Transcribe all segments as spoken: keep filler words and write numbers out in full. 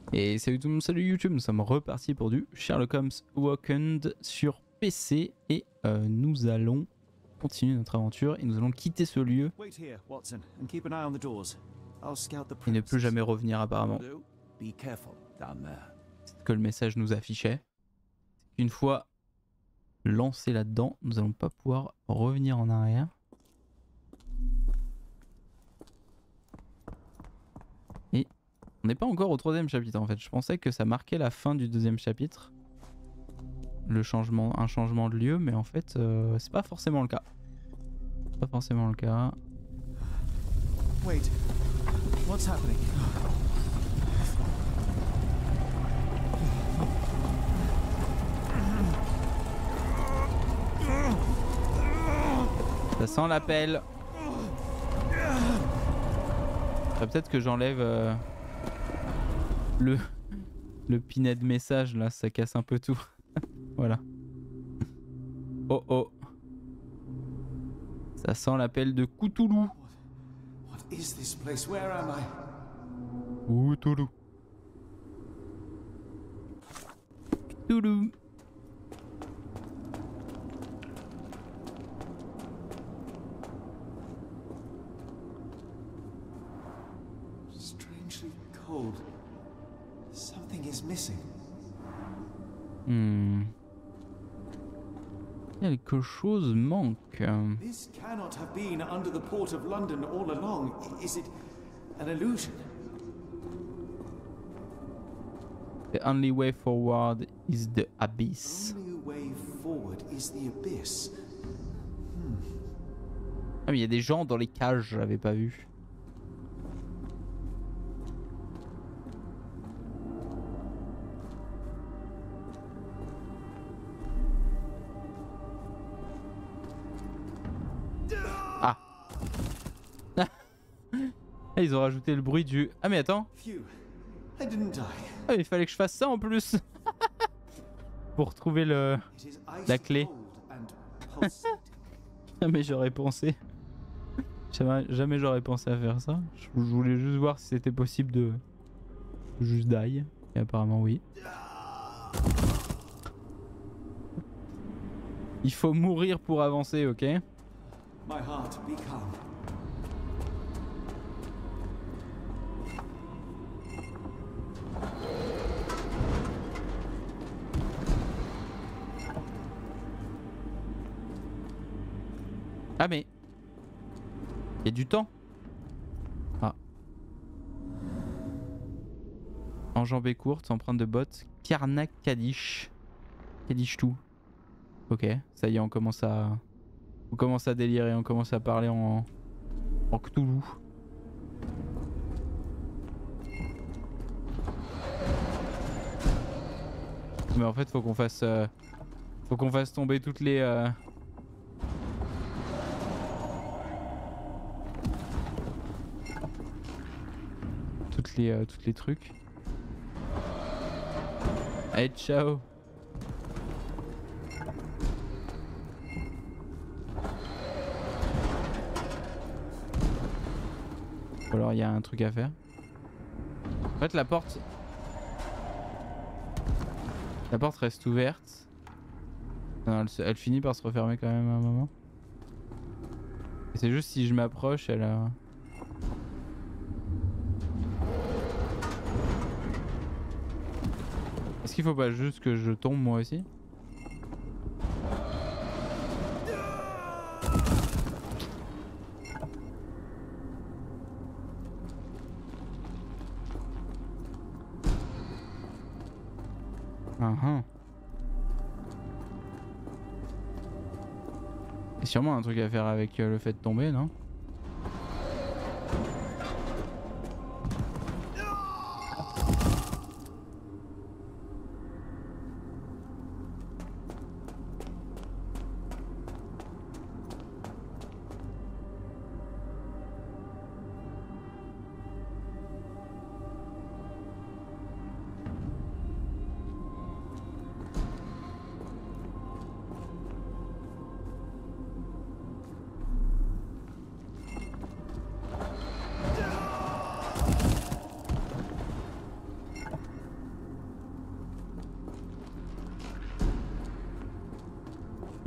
Et salut tout le monde, salut YouTube, nous sommes repartis pour du Sherlock Holmes Awakened sur P C et euh, nous allons continuer notre aventure et nous allons quitter ce lieu et ne plus jamais revenir apparemment. C'est ce que le message nous affichait. Une fois lancé là-dedans, nous n'allons pas pouvoir revenir en arrière. Et on n'est pas encore au troisième chapitre en fait. Je pensais que ça marquait la fin du deuxième chapitre. Le changement, un changement de lieu, mais en fait, euh, c'est pas forcément le cas. Pas forcément le cas. Wait, what's happening? Ça sent l'appel. Ah, peut-être que j'enlève euh, le le pinet de message là, ça casse un peu tout. Voilà. Oh oh. Ça sent l'appel de Cthulhu. What is this place? Where am I? Cthulhu. Cthulhu. Strangely cold. Something is missing. Hmm. Quelque chose manque. This cannot have been under the port of London all along. Is it an illusion? The only way forward is the abyss. The only way forward is the abyss. Hmm. Ah mais il y a des gens dans les cages, je l'avais pas vu. Ah. Ils ont rajouté le bruit du... Ah mais attends. Phew. I didn't die. Ah il fallait que je fasse ça en plus. Pour trouver le... It is la ice clé. cold and pulsating. Ah mais j'aurais pensé. Jamais, jamais j'aurais pensé à faire ça. Je, je voulais juste voir si c'était possible de... Juste die. Et apparemment oui. Il faut mourir pour avancer, ok? My heart, be calm. Ah mais... Il y a du temps. Ah. Enjambée courte, empreinte de bottes. Karnak Kadish. Kadish tout. Ok, ça y est, on commence à... On commence à délirer, on commence à parler en... En Cthulhu. Mais en fait, faut qu'on fasse... Euh... Faut qu'on fasse tomber toutes les... Euh... Toutes les, euh, toutes les trucs. Allez, ciao. Ou alors il y a un truc à faire. En fait la porte... La porte reste ouverte. Non, elle, se... elle finit par se refermer quand même à un moment. C'est juste si je m'approche, elle a... Est-ce qu'il faut pas juste que je tombe moi aussi? Ah ah. Il y a sûrement un truc à faire avec euh, le fait de tomber, non?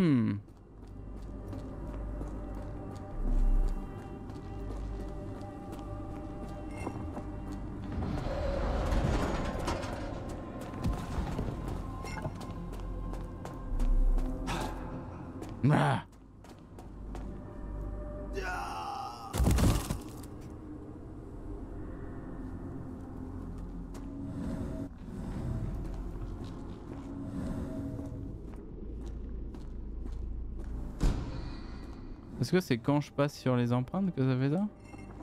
Hmm. Ah. Est-ce que c'est quand je passe sur les empreintes que ça fait ça?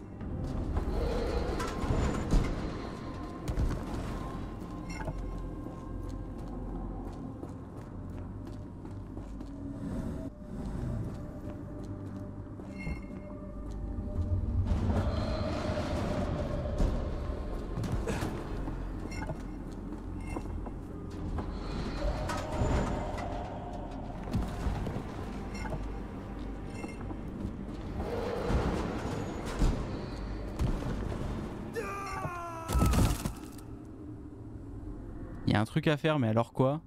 Il y a un truc à faire, mais alors quoi?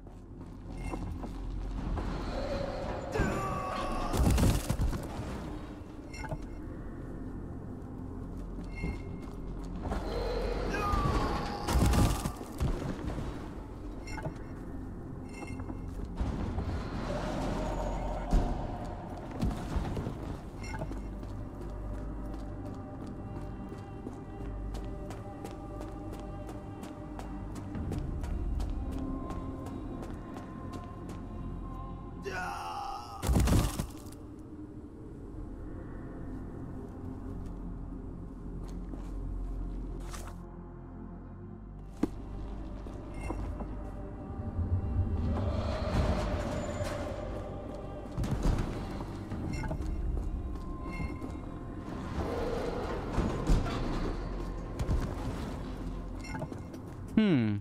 Hmm.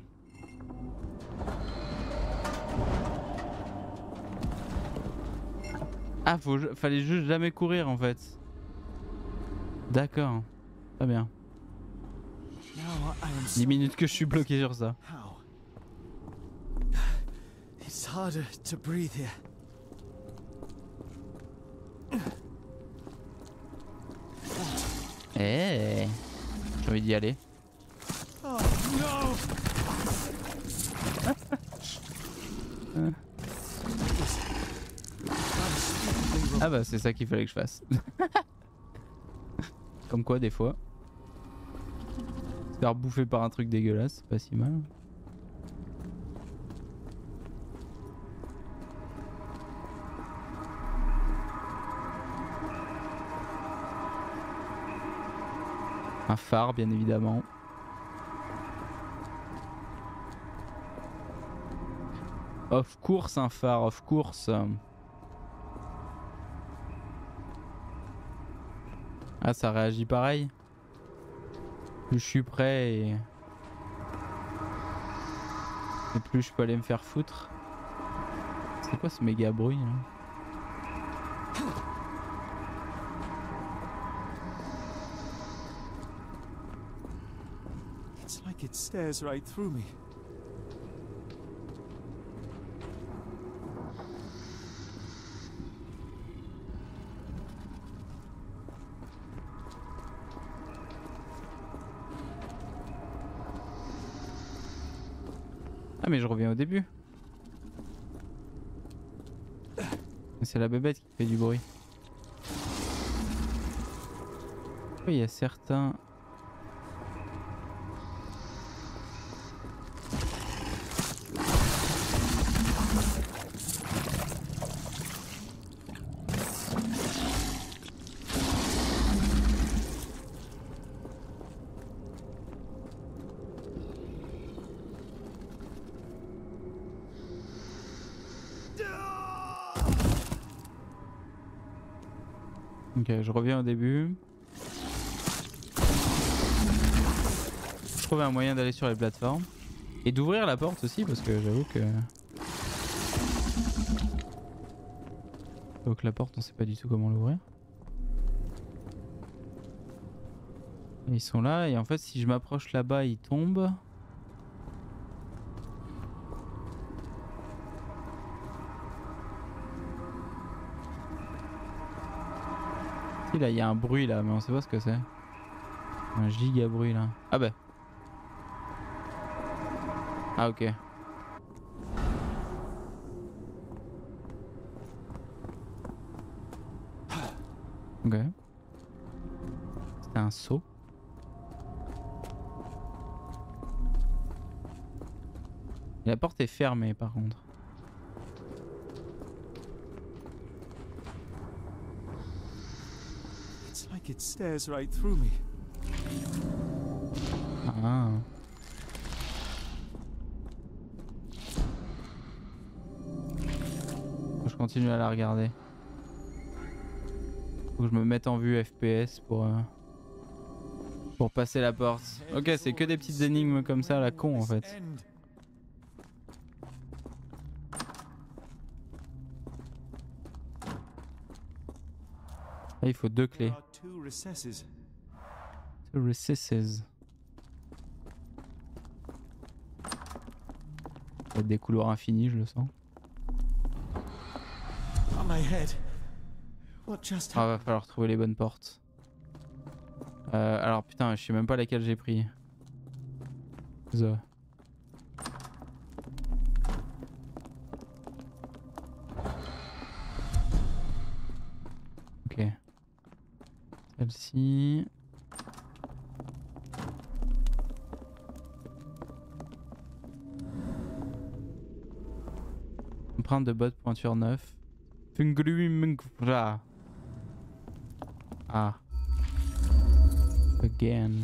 Ah, faut, fallait juste jamais courir en fait. D'accord. Très bien. dix minutes que je suis bloqué sur ça. It's harder to breathe here. Eh, hey, j'ai envie d'y aller. Oh no! Ah bah c'est ça qu'il fallait que je fasse. Comme quoi des fois se faire bouffer par un truc dégueulasse, c'est pas si mal. Un phare bien évidemment. Of course un phare, of course. Ah ça réagit pareil. Plus je suis prêt et... et plus je peux aller me faire foutre. C'est quoi ce méga bruit là? It's like it stares right through me. Ah mais je reviens au début. C'est la bébête qui fait du bruit. Oui, il y a certains... Ok, je reviens au début. Je trouvais un moyen d'aller sur les plateformes. Et d'ouvrir la porte aussi parce que j'avoue que... Donc la porte on sait pas du tout comment l'ouvrir. Ils sont là et en fait si je m'approche là-bas ils tombent. Si là il y a un bruit là mais on sait pas ce que c'est. Un giga bruit là. Ah bah. Ah ok. Ok. C'était un saut. La porte est fermée par contre. It's like it stares right through me. Ah. Faut que je continue à la regarder. Faut que je me mette en vue F P S pour euh, pour passer la porte. Ok, c'est que des petites énigmes comme ça à la con en fait. Là, il faut deux clés. Two recesses. Ça va être des couloirs infinis, je le sens. Ah, va falloir trouver les bonnes portes. Euh, alors putain, je sais même pas laquelle j'ai pris. The. Ok. Celle-ci. Empreinte de bottes pointure neuf. Fungruimungvra. Ah. Again.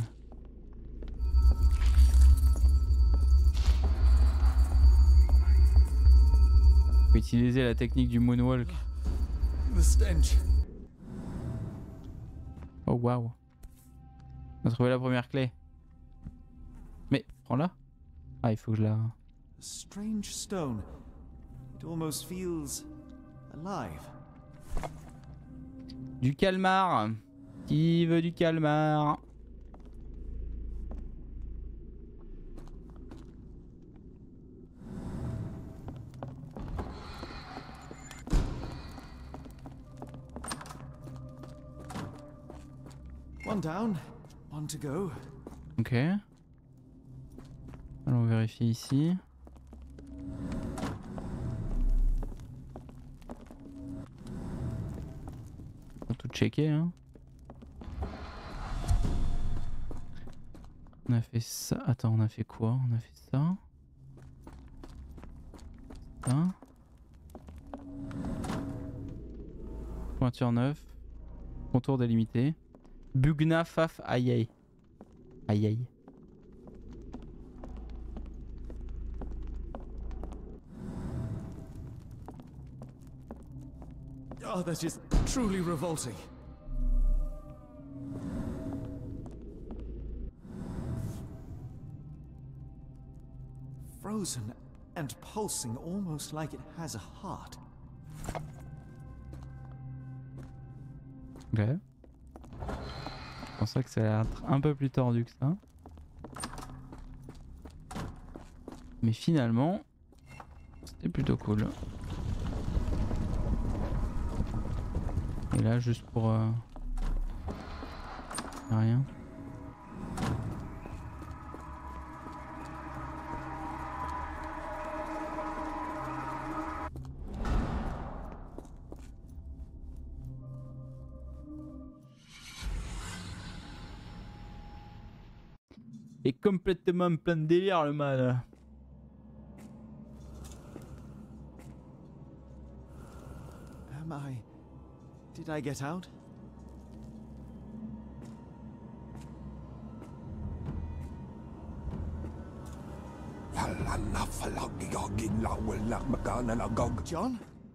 Faut utiliser la technique du moonwalk. Oh waouh. On a trouvé la première clé. Mais prends-la. Ah, il faut que je la... Strange stone. It almost feels alive. Du calmar. Qui veut du calmar? One down, one to go. Ok. Allons vérifier ici. On va tout checker hein. On a fait ça. Attends, on a fait quoi? On a fait ça. Ça. Pointure neuf. Contour délimité. Bugna faf aïe aïe. Aïe aïe. Oh, that is truly revolting. Frozen and pulsing almost like it has a heart. Ok. Je pensais que ça allait être un peu plus tordu que ça. Mais finalement, c'était plutôt cool. Et là, juste pour... Euh... rien. Et complètement plein de délire le mal. Am I... Did I get out? John?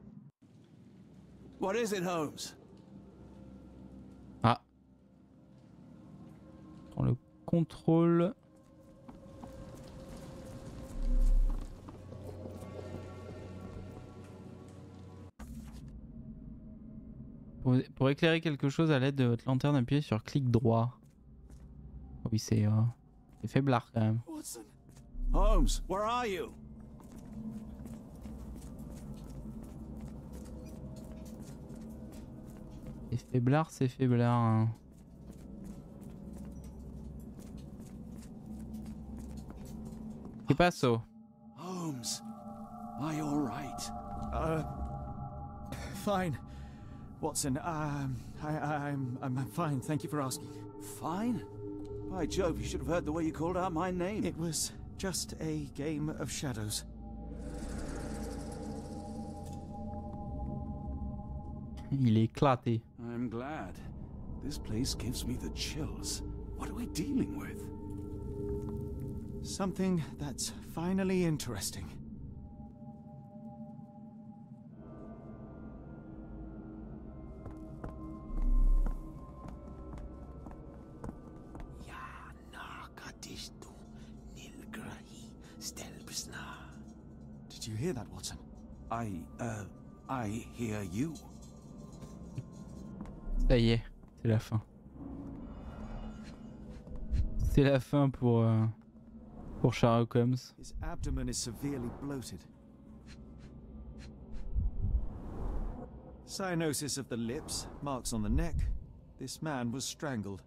What is it, Holmes? Ah. Prends le contrôle. Pour, pour éclairer quelque chose à l'aide de votre lanterne, appuyez sur clic droit. Oui, c'est euh, c'est faiblard quand même. Watson? Holmes, where are you? C'est faiblard, c'est faiblard. Hein. ¿Qué pasó? Holmes, are you all right? Uh, fine. Watson, um, I, I, I'm, I'm fine. Thank you for asking. Fine? By Jove, you should have heard the way you called out my name. It was just a game of shadows. Il est éclaté. I'm glad. This place gives me the chills. What are we dealing with? Something that's finally interesting. Did you hear that, Watson? I, uh, I hear you. Ça y est, c'est la fin. C'est la fin pour, euh, pour Sherlock Holmes. His abdomen is severely bloated. Cyanosis of the lips, marks on the neck. This man was strangled.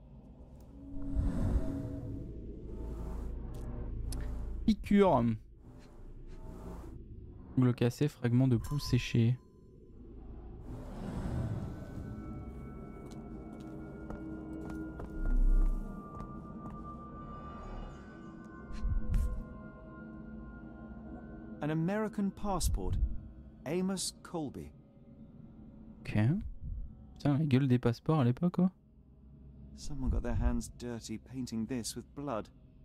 Piqûre. Ongle cassé, fragment de pouce séché. An American passport. Amos Colby. Ok. Putain, la gueule des passeports à l'époque, quoi. Someone got their hands dirty painting this with blood.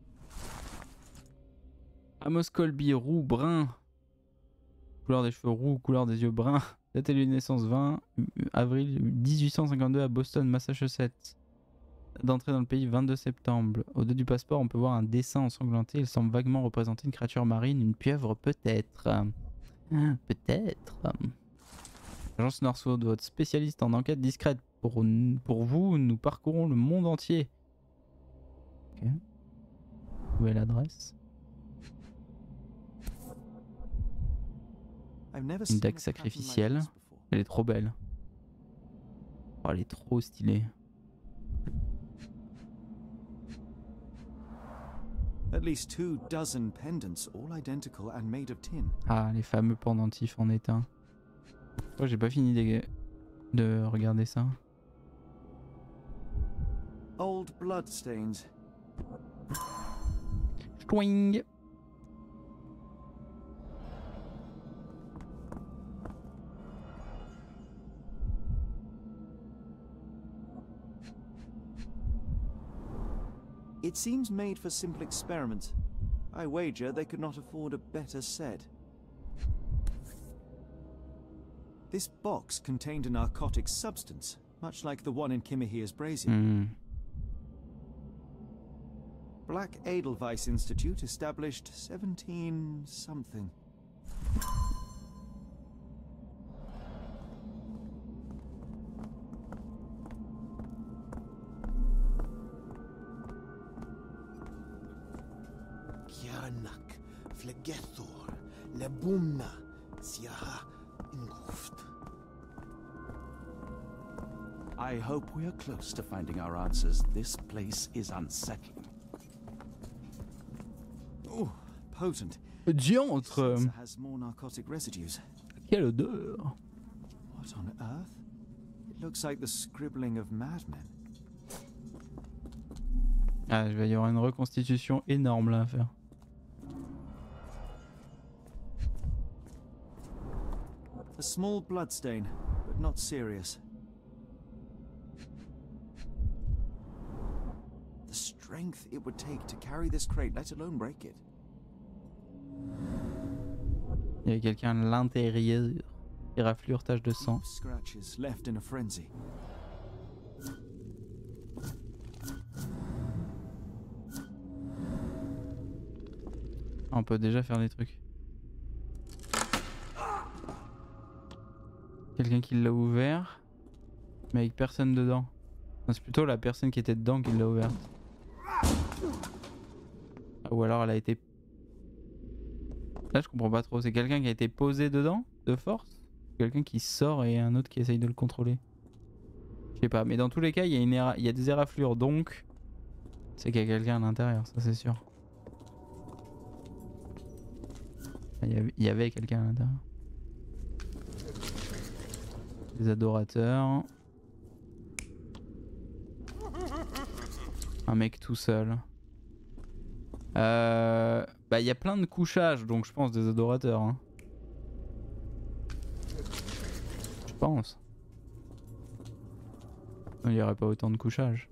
Amos Colby, roux, brun. Couleur des cheveux roux, couleur des yeux bruns. Date de naissance vingt avril dix-huit cent cinquante-deux à Boston, Massachusetts. D'entrée dans le pays vingt-deux septembre. Au dos du passeport, on peut voir un dessin ensanglanté. Il semble vaguement représenter une créature marine, une pieuvre peut-être. Peut-être. Agence Northwood, votre spécialiste en enquête discrète. Pour, pour vous, nous parcourons le monde entier. Ok. Où est l'adresse? Une dague sacrificielle. Elle est trop belle. Oh, elle est trop stylée. At least two dozen pendants, all identical and made of tin. Ah, les fameux pendentifs en étain. Oh, j'ai pas fini de, de regarder ça. Old bloodstains. Twing. It seems made for simple experiments. I wager they could not afford a better set. This box contained a narcotic substance, much like the one in Kimihira's brazier. Mm. Black Edelweiss Institute, established seventeen something. Kianak, Flegethor, Lebumna, Siaha, Ingruft. I hope we are close to finding our answers. This place is unsettling. Oh, potent. Diantre. This has more narcotic residues. Quelle odeur. What on earth? It looks like the scribbling of madmen. Ah, il va y avoir une reconstitution énorme là à faire. A small bloodstain, but not serious. The strength it would take to carry this crate, let alone break it. Il y a quelqu'un à l'intérieur. Éraflure, tache de sang. Scratches left in a frenzy. On peut déjà faire des trucs. Quelqu'un qui l'a ouvert, mais avec personne dedans. C'est plutôt la personne qui était dedans qui l'a ouverte. Ah, ou alors elle a été... Là je comprends pas trop, c'est quelqu'un qui a été posé dedans, de force? Quelqu'un qui sort et un autre qui essaye de le contrôler. Je sais pas, mais dans tous les cas, il y a une éra... il y a des éraflures, donc c'est qu'il y a quelqu'un à l'intérieur, ça c'est sûr. Il y avait, il y avait quelqu'un à l'intérieur. Des adorateurs. Un mec tout seul. Euh... Bah il y a plein de couchages, donc je pense des adorateurs. Hein. Je pense. Il n'y aurait pas autant de couchages.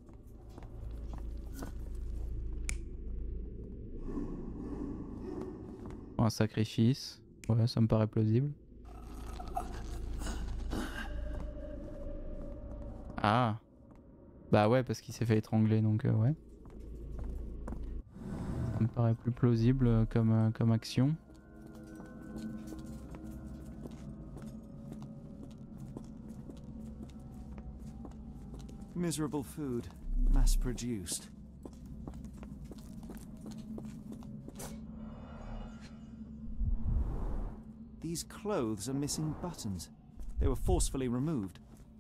Un sacrifice. Ouais, ça me paraît plausible. Ah. Bah ouais, parce qu'il s'est fait étrangler, donc euh, ouais. Ça me paraît plus plausible euh, comme, euh, comme action. Miserable food, mass-produced. These clothes are missing buttons. They were forcefully removed.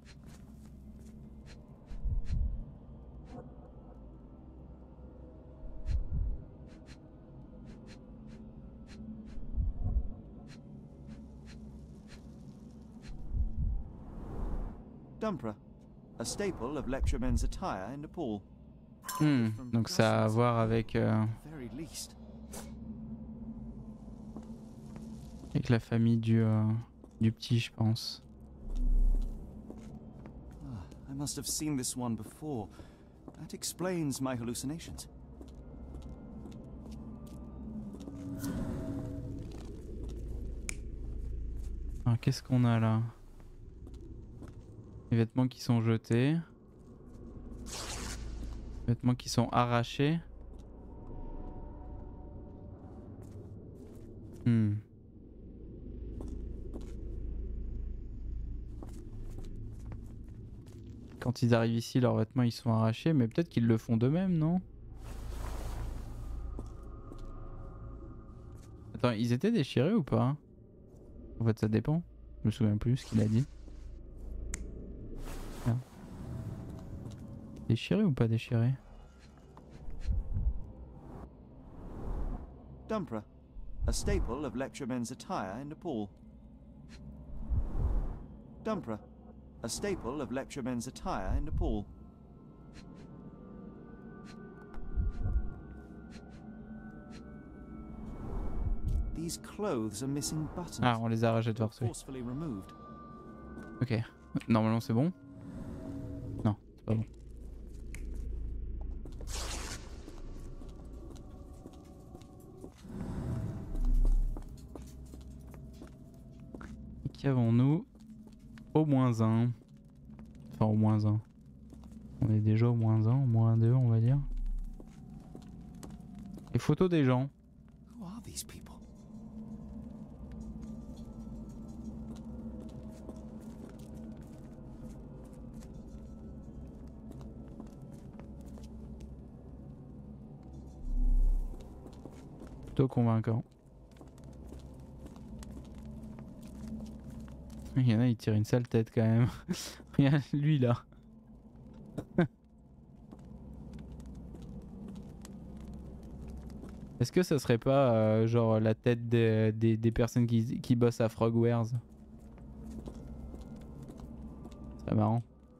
Dumpra, a staple of lecturemen's attire in Nepal. Hmm, donc ça a à voir avec, euh, Very least. avec la famille du, euh, du petit, je pense. Ah, I must have seen this one before. That explains my hallucinations. Alors qu'est-ce qu'on a là? Les vêtements qui sont jetés. Les vêtements qui sont arrachés. Hmm. Quand ils arrivent ici, leurs vêtements ils sont arrachés, mais peut-être qu'ils le font d'eux-mêmes, non? Attends, ils étaient déchirés ou pas? En fait, ça dépend. Je me souviens plus ce qu'il a dit. Ah. Déchiré ou pas déchiré? Dumpra, a staple of lecturemen's attire in Nepal. Dumpra, a staple of lecturemen's attire in Nepal. These clothes are missing buttons. Ah, on les a arrachés de force. Oui. Forcefully removed. Ok. Normalement c'est bon. Non, c'est pas bon. Et qu'avons-nous? Au moins un. Enfin au moins un. On est déjà au moins un, au moins deux on va dire. Les photos des gens. Who are these people? Plutôt convaincant. Il y en a, il tire une sale tête quand même. Regarde lui là. Est-ce que ça serait pas euh, genre la tête des, des, des personnes qui, qui bossent à Frogwares? C'est marrant.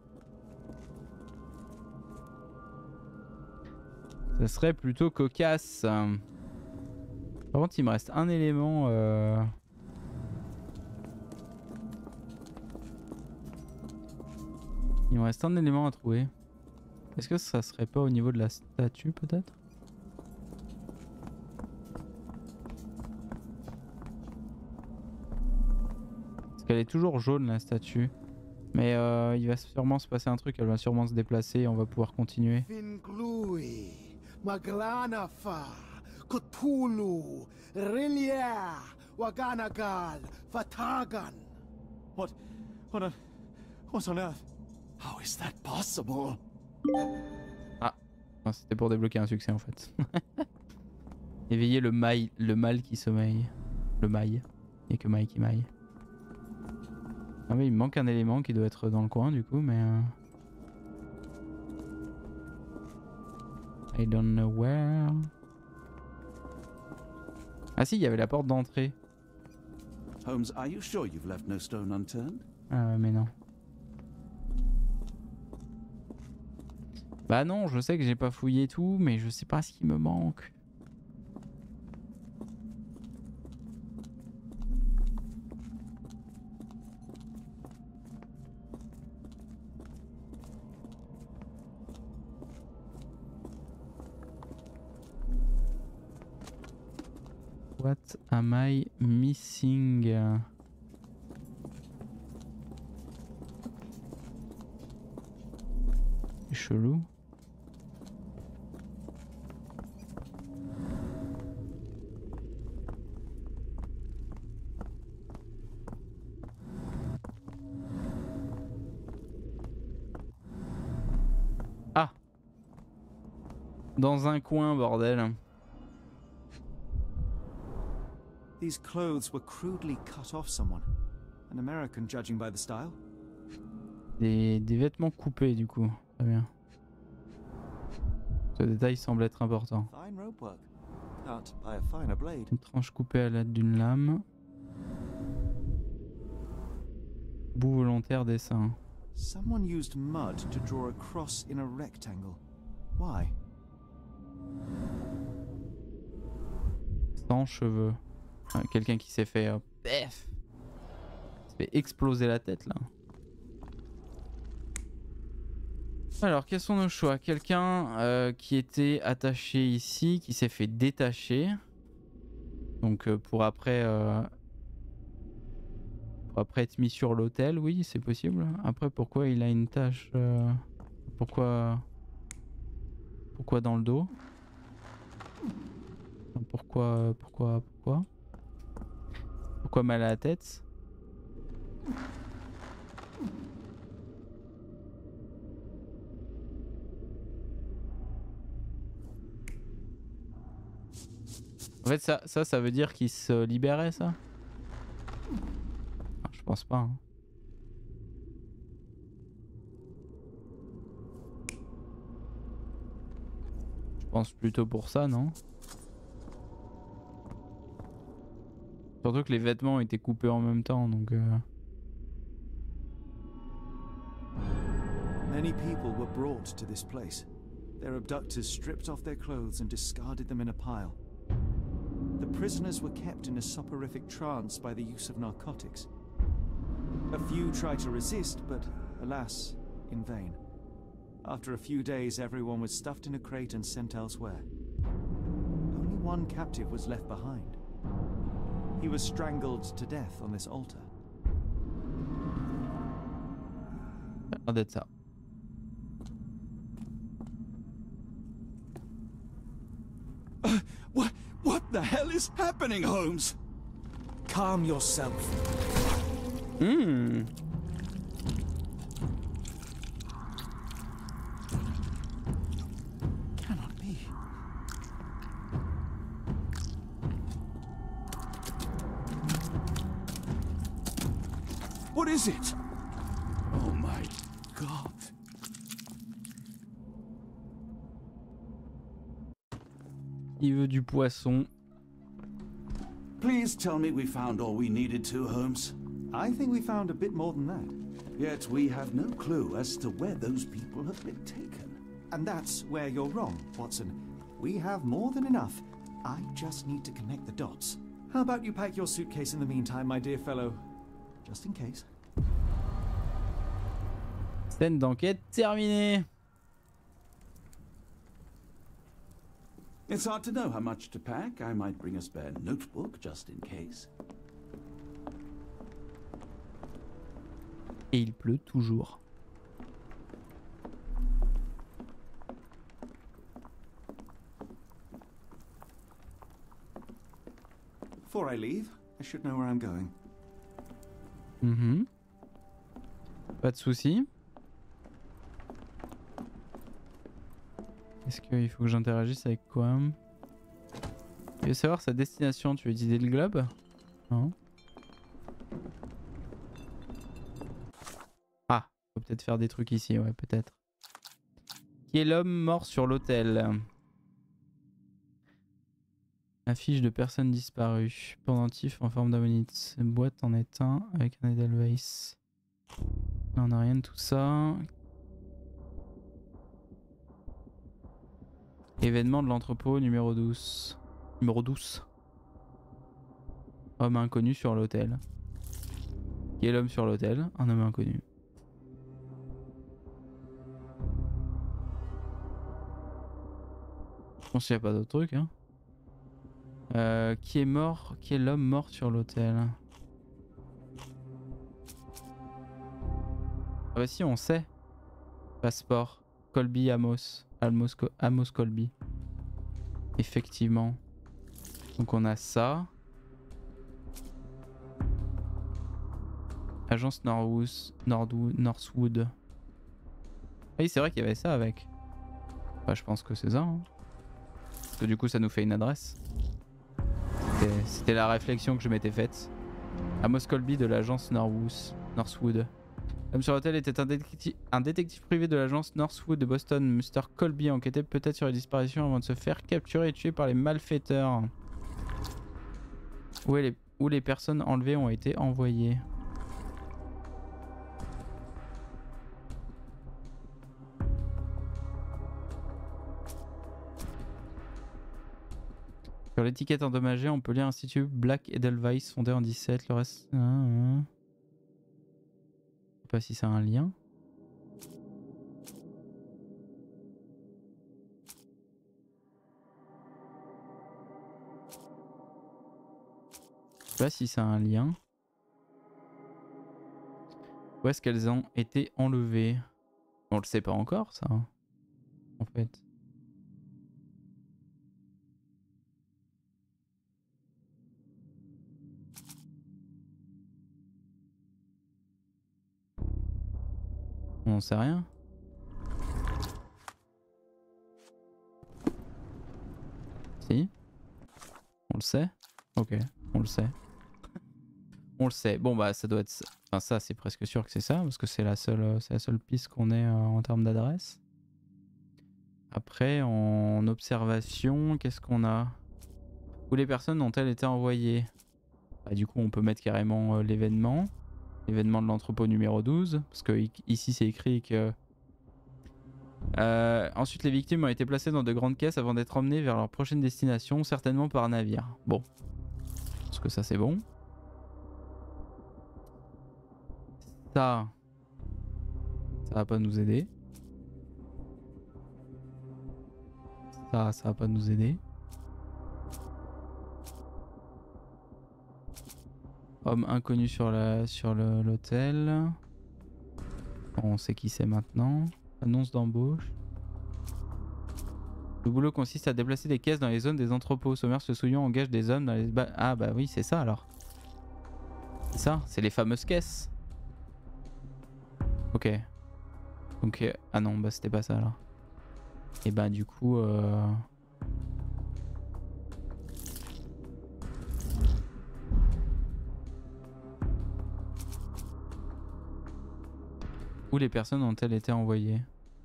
Ça serait plutôt cocasse. Par contre, il me reste un élément. Euh... Il me reste un élément à trouver. Est-ce que ça serait pas au niveau de la statue peut-être? Parce qu'elle est toujours jaune la statue. Mais euh, il va sûrement se passer un truc, elle va sûrement se déplacer et on va pouvoir continuer. Finglui, Maglanafa, Cthulhu, Rilia, Waganagal, Fatagan. What? What on... What on earth? How is that possible? Ah, c'était pour débloquer un succès en fait. Éveiller le mail, le mal qui sommeille. Le mail. Il n'y a que mail qui maille. Ah mais il me manque un élément qui doit être dans le coin du coup, mais... Euh... I don't know where. Ah si, il y avait la porte d'entrée. Holmes, are you sure you've left no stone unturned? Ah ouais, mais non. Bah non, je sais que j'ai pas fouillé tout, mais je sais pas ce qui me manque. What am I missing? C'est chelou. Ah! Dans un coin, bordel. These clothes were crudely cut off someone. An American, judging by the style. Des, des vêtements coupés, du coup. Très bien. Ce détail semble être important. Fine rope work. Cut by a finer blade. Une tranche coupée à l'aide d'une lame. Bout volontaire dessin. Someone used mud to draw a cross in a rectangle. Why? Sans cheveux. Ah, quelqu'un qui s'est fait... Euh, pef, s'est fait exploser la tête là. Alors, quels sont nos choix? Quelqu'un euh, qui était attaché ici, qui s'est fait détacher. Donc euh, pour après... Euh, pour après être mis sur l'autel, oui, c'est possible. Après, pourquoi il a une tache euh, Pourquoi... Pourquoi dans le dos? Pourquoi... Pourquoi... Pourquoi Pourquoi mal à la tête? En fait, ça, ça, ça veut dire qu'il se libérait, ça? Je pense pas. Hein. Je pense plutôt pour ça, non? Surtout que les vêtements étaient coupés en même temps, donc... Euh... Many people were brought to this place. Their abductors stripped off their clothes and discarded them in a pile. The prisoners were kept in a soporific trance by the use of narcotics. A few tried to resist, but alas, in vain. After a few days, everyone was stuffed in a crate and sent elsewhere. Only one captive was left behind. He was strangled to death on this altar. Oh, that's ça. Uh, what, what the hell is happening, Holmes? Calm yourself. Hmm. Cannot be. What is it? Oh my God. Il veut du poisson. Please tell me we found all we needed to, Holmes. I think we found a bit more than that. Yet we have no clue as to where those people have been taken. And that's where you're wrong, Watson. We have more than enough. I just need to connect the dots. How about you pack your suitcase in the meantime, my dear fellow? Just in case. Scène d'enquête terminée. It's hard to know how much to pack. I might bring a spare notebook just in case. Et il pleut toujours. Before I leave, I should know where I'm going. Mm-hmm. Pas de souci. Est-ce qu'il faut que j'interagisse avec quoi? Tu veux savoir sa destination? Tu veux utiliser le globe? Non. Ah, faut peut-être faire des trucs ici, ouais, peut-être. Qui est l'homme mort sur l'autel? Affiche de personnes disparues. Pendentif en forme d'ammonite. Boîte en est un avec un Edelweiss. Là on n'a rien de tout ça. Événement de l'entrepôt numéro douze. Numéro douze. Homme inconnu sur l'hôtel. Qui est l'homme sur l'hôtel? Un homme inconnu. Je pense qu'il n'y a pas d'autre truc. Hein. Euh, qui est mort? Qui est l'homme mort sur l'hôtel? Ah bah si, on sait. Passeport. Colby Amos. Amos, Amos Colby. Effectivement. Donc on a ça. Agence Norwood. Nordwood, Northwood. Ah oui, c'est vrai qu'il y avait ça avec. Bah, je pense que c'est ça. Hein. Parce que du coup, ça nous fait une adresse. C'était la réflexion que je m'étais faite. Amos Colby de l'agence Northwood. L'homme sur l'hôtel était un détective, un détective privé de l'agence Northwood de Boston. mister Colby enquêtait peut-être sur les disparitions avant de se faire capturer et tuer par les malfaiteurs. Où, les, où les personnes enlevées ont été envoyées. Sur l'étiquette endommagée, on peut lire Institut Black Edelweiss fondé en dix-sept. Le reste... Ah, ah. Je sais pas si ça a un lien. Je sais pas si ça a un lien. Où est-ce qu'elles ont été enlevées? On le sait pas encore ça. En fait. On n'en sait rien. Si. On le sait. Ok, on le sait. On le sait. Bon bah ça doit être... Enfin ça c'est presque sûr que c'est ça. Parce que c'est la seule, c'est la seule piste qu'on ait euh, en termes d'adresse. Après en observation, qu'est-ce qu'on a? Où les personnes ont-elles été envoyées? Bah, du coup on peut mettre carrément euh, l'événement. L'événement de l'entrepôt numéro douze, parce que ici c'est écrit que... Euh, ensuite les victimes ont été placées dans de grandes caisses avant d'être emmenées vers leur prochaine destination, certainement par navire. Bon, parce que ça c'est bon. Ça, ça va pas nous aider. Ça, ça va pas nous aider. Homme inconnu sur la sur le l'hôtel. Bon, on sait qui c'est maintenant. Annonce d'embauche. Le boulot consiste à déplacer des caisses dans les zones des entrepôts. Sommaire se souillant engage des hommes dans les... Ba ah bah oui, c'est ça alors. C'est ça, c'est les fameuses caisses. Ok. Donc... Euh, ah non, bah c'était pas ça alors. Et bah du coup... Euh... Où les personnes ont-elles été envoyées?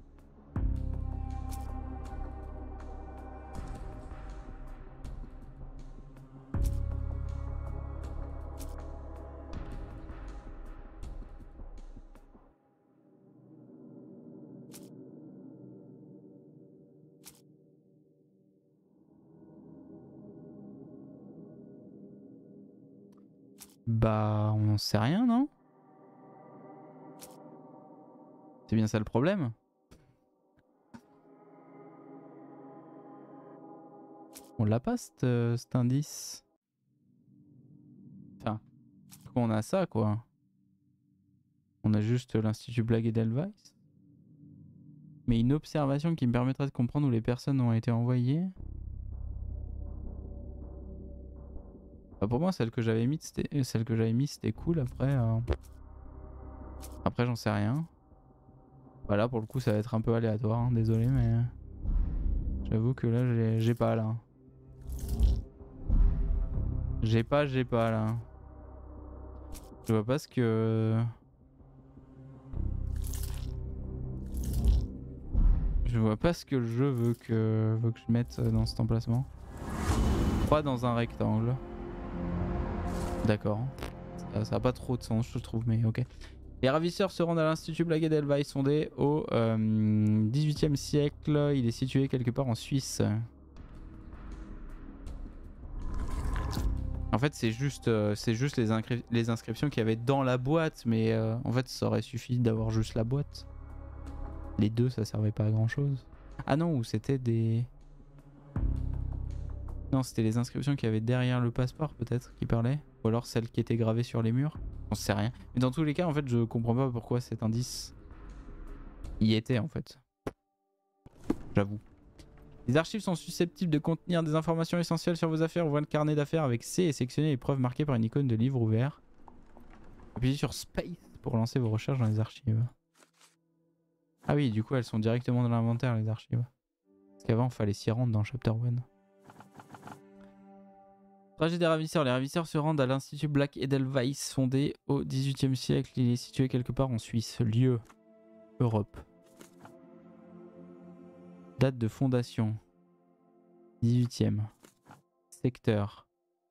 Bah, on n'en sait rien, non? C'est bien ça le problème. On l'a pas cet, euh, cet indice. Enfin, on a ça quoi. On a juste l'Institut Black Edelweiss. Mais une observation qui me permettrait de comprendre où les personnes ont été envoyées. Bah pour moi celle que j'avais mis c'était celle que j'avais mis c'était cool. Après, euh... après j'en sais rien. Voilà, pour le coup ça va être un peu aléatoire, hein, désolé mais j'avoue que là j'ai pas là. J'ai pas, j'ai pas là. Je vois pas ce que... Je vois pas ce que le jeu veut que, veut que je mette dans cet emplacement. Pas dans un rectangle. D'accord. Ça, ça a pas trop de sens, je trouve, mais ok. Les ravisseurs se rendent à l'Institut Black Edelweiss, fondé au euh, dix-huitième siècle. Il est situé quelque part en Suisse. En fait, c'est juste, euh, c'est juste les, les inscriptions qu'il y avait dans la boîte, mais euh, en fait, ça aurait suffi d'avoir juste la boîte. Les deux, ça servait pas à grand chose. Ah non, ou c'était des... Non, c'était les inscriptions qu'il y avait derrière le passeport, peut-être, qui parlaient. Ou alors celles qui étaient gravées sur les murs. On sait rien. Mais dans tous les cas, en fait, je comprends pas pourquoi cet indice y était, en fait. J'avoue. Les archives sont susceptibles de contenir des informations essentielles sur vos affaires. Ouvrez le carnet d'affaires avec C et sélectionnez les preuves marquées par une icône de livre ouvert. Appuyez sur Space pour lancer vos recherches dans les archives. Ah oui, du coup, elles sont directement dans l'inventaire, les archives. Parce qu'avant, il fallait s'y rendre dans Chapter un. Trajet des ravisseurs. Les ravisseurs se rendent à l'Institut Black Edelweiss, fondé au dix-huitième siècle. Il est situé quelque part en Suisse. Lieu, Europe. Date de fondation, dix-huitième. Secteur.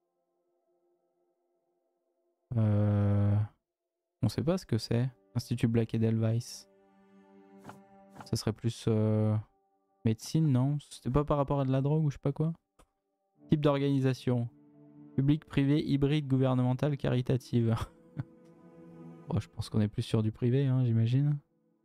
Euh... On sait pas ce que c'est. Institut Black Edelweiss. Ça serait plus euh... médecine, non? C'était pas par rapport à de la drogue ou je sais pas quoi? Type d'organisation. Public, privé, hybride, gouvernemental, caritative. Bon, je pense qu'on est plus sur du privé, hein, j'imagine.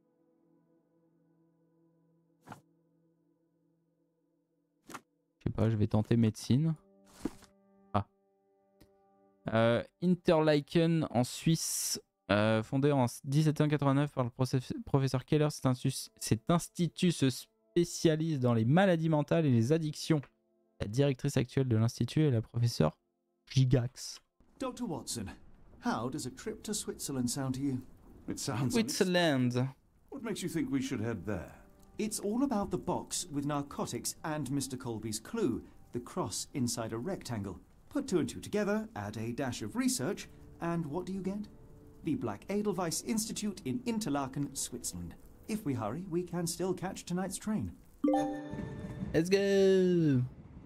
Je sais pas, je vais tenter médecine. Ah. Euh, Interlaken en Suisse, euh, fondé en dix-sept cent quatre-vingt-neuf par le professeur Keller. Cet institut, cet institut se spécialise dans les maladies mentales et les addictions. La directrice actuelle de l'institut est la professeure Gigax. Doctor Watson, how does a trip to Switzerland sound to you? It sounds... Switzerland. What makes you think we should head there? It's all about the box with narcotics and Mister Colby's clue, the cross inside a rectangle. Put two and two together, add a dash of research, and what do you get? The Black Edelweiss Institute in Interlaken, Switzerland. If we hurry, we can still catch tonight's train. Let's go!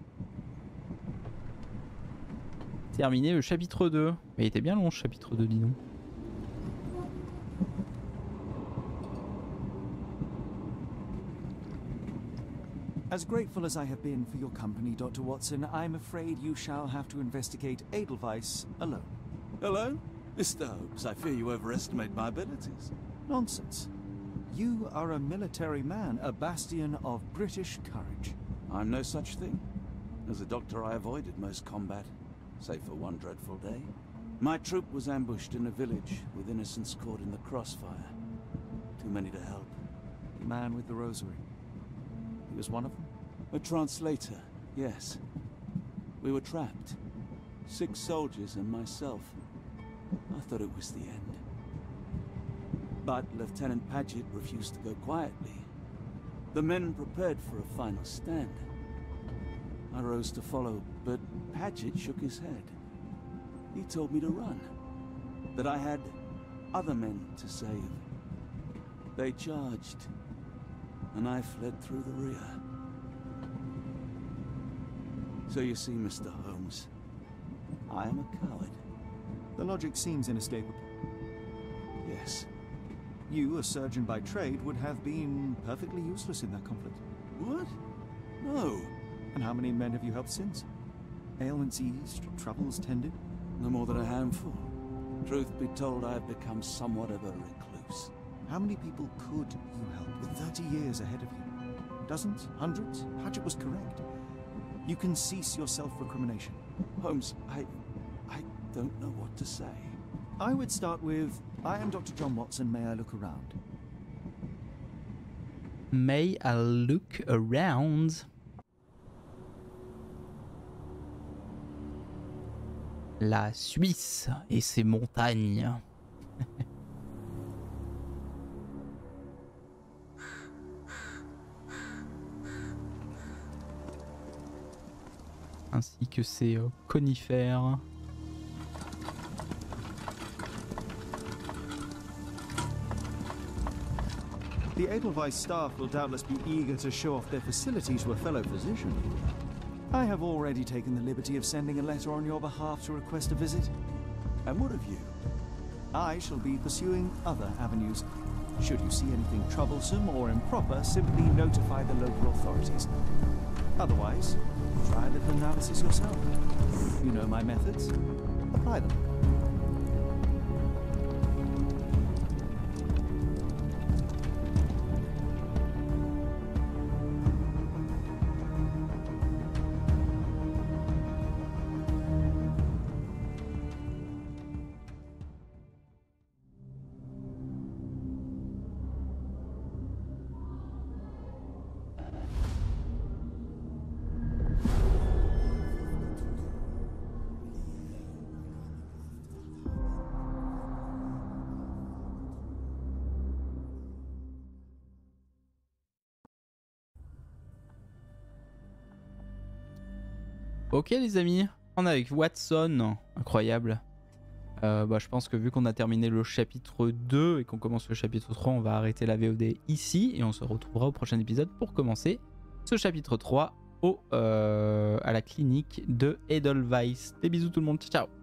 Terminé le chapitre deux. Mais il était bien long le chapitre deux, dis donc. As grateful as I have been for your company, Doctor Watson, I'm afraid you shall have to investigate Edelweiss alone. Hello? Mister Holmes, I fear you overestimate my abilities. Nonsense. You are a military man, a bastion of British courage. I'm no such thing. As a doctor, I avoided most combat, save for one dreadful day. My troop was ambushed in a village with innocents caught in the crossfire. Too many to help. The man with the rosary. He was one of them? A translator, yes. We were trapped. Six soldiers and myself. I thought it was the end. But Lieutenant Paget refused to go quietly. The men prepared for a final stand. I rose to follow, but Paget shook his head. He told me to run. That I had other men to save. They charged, and I fled through the rear. So you see, Mister Holmes, I am a coward. The logic seems inescapable. Yes. You, a surgeon by trade, would have been perfectly useless in that conflict. What? No. And how many men have you helped since? Ailments eased, troubles tended? No more than a handful. Truth be told, I have become somewhat of a recluse. How many people could you help with thirty years ahead of you? Dozens? Hundreds? Paget was correct. You can cease your self-recrimination. Holmes, I... I don't know what to say. I would start with, I am Doctor John Watson, may I look around? May I look around? La Suisse et ses montagnes. Ainsi que ses euh, conifères. The Edelweiss staff will doubtless be eager to show off their facilities to a fellow physician. I have already taken the liberty of sending a letter on your behalf to request a visit. And what of you? I shall be pursuing other avenues. Should you see anything troublesome or improper, simply notify the local authorities. Otherwise, try a little analysis yourself. You know my methods. Apply them. Ok les amis, on est avec Watson, incroyable. Euh, bah, je pense que vu qu'on a terminé le chapitre deux et qu'on commence le chapitre trois, on va arrêter la V O D ici et on se retrouvera au prochain épisode pour commencer ce chapitre trois au, euh, à la clinique de Edelweiss. Des bisous tout le monde, ciao.